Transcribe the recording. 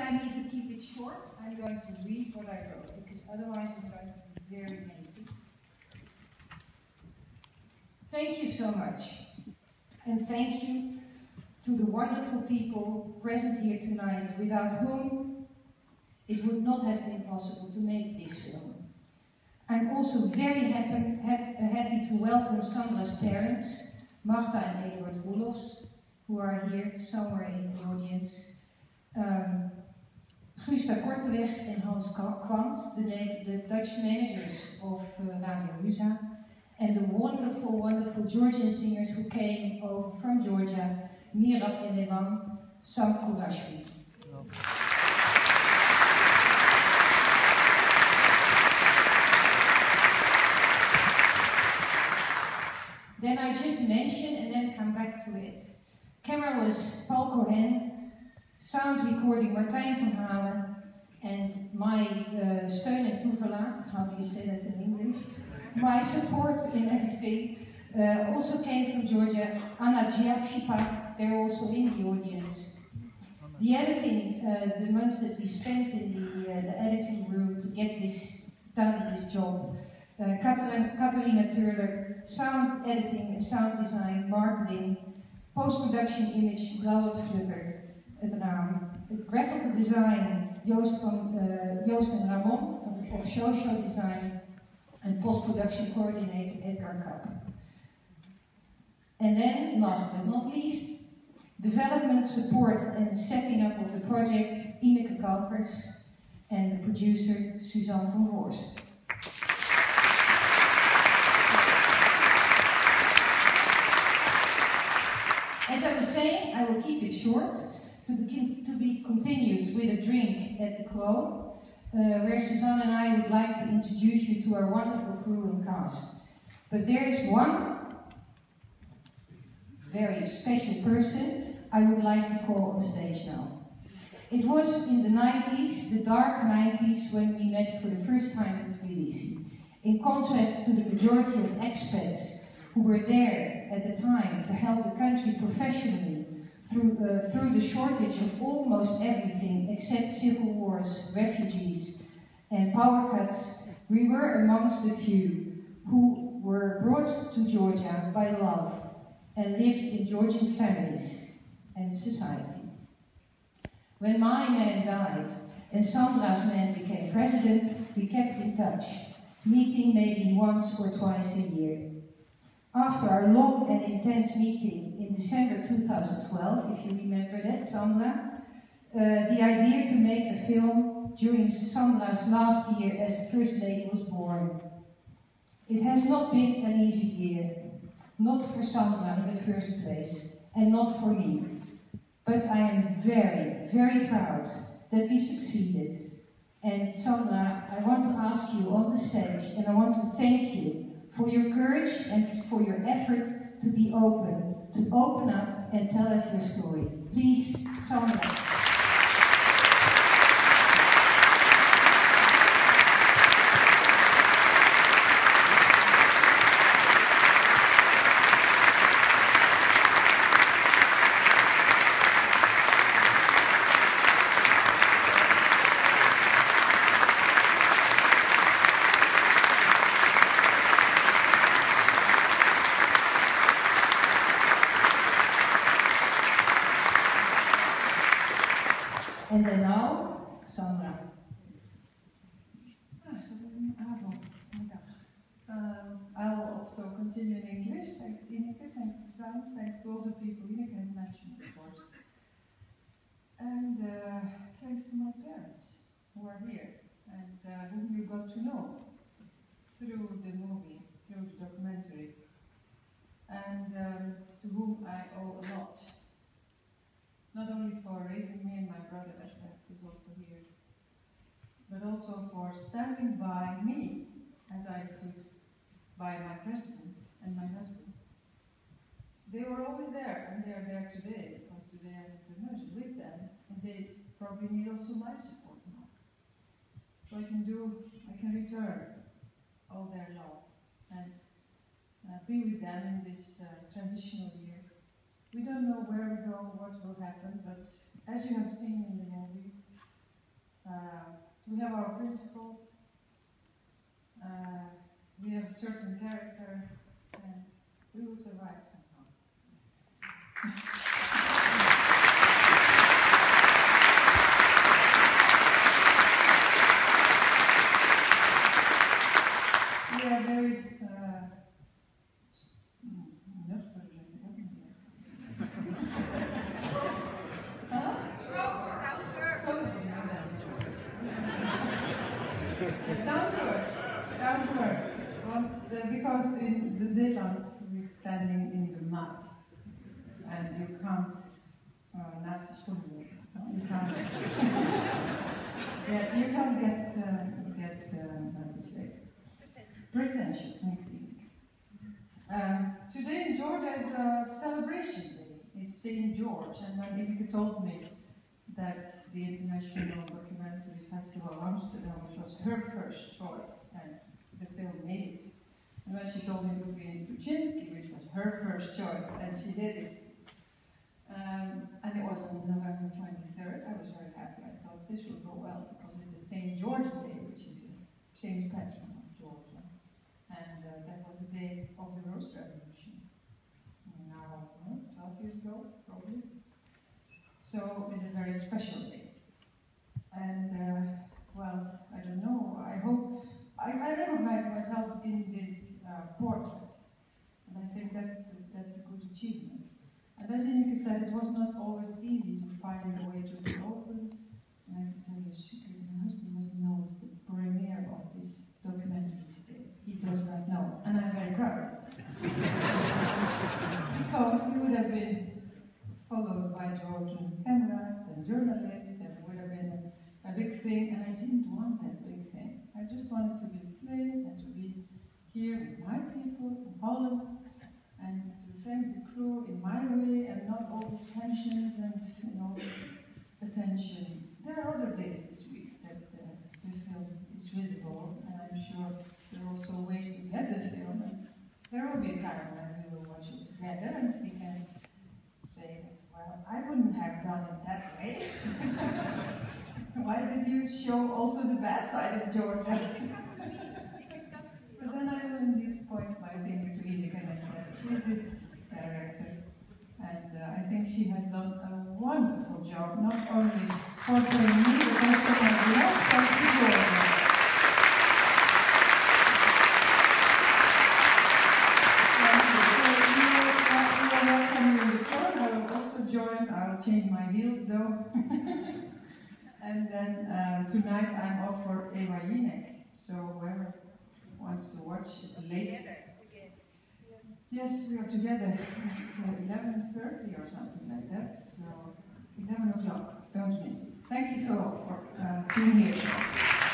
I need to keep it short, I'm going to read what I wrote, because otherwise I'm going to be very lengthy. Thank you so much. And thank you to the wonderful people present here tonight, without whom it would not have been possible to make this film. I'm also very happy to welcome Sandra's parents, Marta and Eduard Roelofs, who are here somewhere in the audience. Gusta Korteweg and Hans Kwant, the Dutch managers of Radio Musa, and the wonderful, wonderful Georgian singers who came over from Georgia, Mirab and Evan Samkulashvi. Then I just mention and then come back to it. Camera was Paul Cohen, sound recording Martijn van Halen, and my steun en toeverlaat, how do you say that in English? My support in everything also came from Georgia, Anna Giapshipa, they're also in the audience. The editing, the months that we spent in the editing room to get this done, this job, Katarina Turler, sound editing and sound design, marketing, post-production image, Robert Fluttert, het raam. Graphical design, Joost en Ramon of Show Design, and post-production coordinator, Edgar Kapp. And then, last but not least, development, support and setting up of the project, Ineke Kalters, and the producer, Suzanne van Voorst. As I was saying, I will keep it short, to be continued with a drink at the Clo, where Suzanne and I would like to introduce you to our wonderful crew and cast. But there is one very special person I would like to call on stage now. It was in the 90s, the dark 90s, when we met for the first time in Tbilisi. In contrast to the majority of expats who were there at the time to help the country professionally through the shortage of almost everything except civil wars, refugees and power cuts, we were amongst the few who were brought to Georgia by love and lived in Georgian families and society. When my man died and Sandra's man became president, we kept in touch, meeting maybe once or twice a year. After our long and intense meeting in December 2012, if you remember that, Sandra, the idea to make a film during Sandra's last year as First Lady was born. It has not been an easy year, not for Sandra in the first place, and not for me. But I am very, very proud that we succeeded. And Sandra, I want to ask you on the stage, and I want to thank you for your courage and for your effort to be open, to open up and tell us your story. Please, Sandra. And then now, Sandra. I'll also continue in English. Thanks Ineke, thanks Suzanne, thanks to all the people Ineke has mentioned, of course. And thanks to my parents who are here and whom you got to know through the movie, through the documentary, and to whom I owe a lot. Not only for raising me and my brother Edward, who's also here, but also for standing by me as I stood by my president and my husband. They were always there, and they are there today, because today I'm at immersion with them, and they probably need also my support now. So I can return all their love and be with them in this transitional year. We don't know where we go, what will happen, but as you have seen in the movie, We have our principles, we have a certain character, and we will survive somehow. We are very nuchter, zeg ik dat niet meer. Down to earth. Because in the Zeeland we're standing in the mud, and you can't naast de schoenen lopen. You can't. Yeah, you can't get how to say, pretentious next week. Today in Georgia is a celebration day. It's St. George, and when Ineke told me that the International Documentary Festival of Amsterdam, which was her first choice, and the film made it. And when she told me it would be in Tuchinski, which was her first choice, and she did it. And it was on November 23rd. I was very happy. I thought this will go well because it's the St. George Day, which is the Saint patron of Georgia. And that was the day of the Rose Revolution. Now, 12 years ago, probably. So it's a very special day. And, well, I don't know, I hope, I recognize myself in this portrait. And I think that's a good achievement. And as Ineke said, it was not always easy to find a way to be open. And I can tell you a secret, my husband doesn't know it's the premiere of this documentary today. He does not know, and I'm very proud. Because he would have been followed by Georgian cameras and journalists, and it would have been a big thing, and I didn't want that big thing. I just wanted to be plain and to be here with my people from Holland, and to thank the crew in my way, and not all these tensions and, you know, attention. There are other days this week that the film is visible, and I'm sure there are also ways to get the film, and there will be a time when we will watch it together, and we can say that, well, I wouldn't have done it that way. Why did you show also the bad side of Georgia? But then I will indeed point my finger to Ineke, and I said, she's the director, and I think she has done a wonderful job, not only portraying me, but also my love for Georgia. I'll change my heels though. And then tonight I'm off for Ewa Jinek. So whoever wants to watch, it's late. Yes, we are together. It's 11:30 or something like that. So 11 o'clock. Don't miss it. Thank you so much for being here.